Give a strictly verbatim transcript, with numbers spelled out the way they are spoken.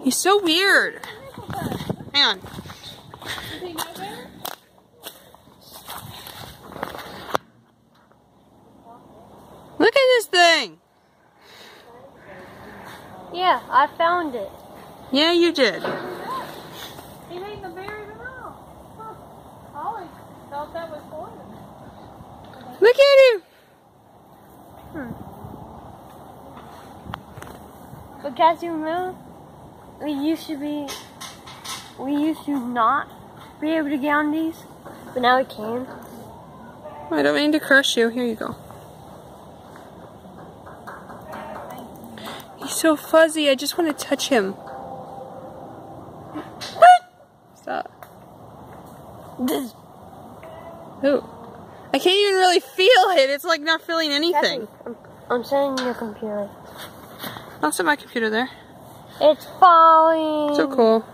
He's so weird. Hang on. Look at this thing. Yeah, I found it. Yeah, you did. He made the berry banana. Huh. I always thought that was poison. Look at him. Hmm. But guys, you know, we used to be, we used to not be able to get on these, but now we can. I don't mean to crush you. Here you go. He's so fuzzy. I just want to touch him. Stop. This. Ooh. I can't even really feel it. It's like not feeling anything. I'm, I'm setting your computer. I'll set my computer there. It's falling. So cool.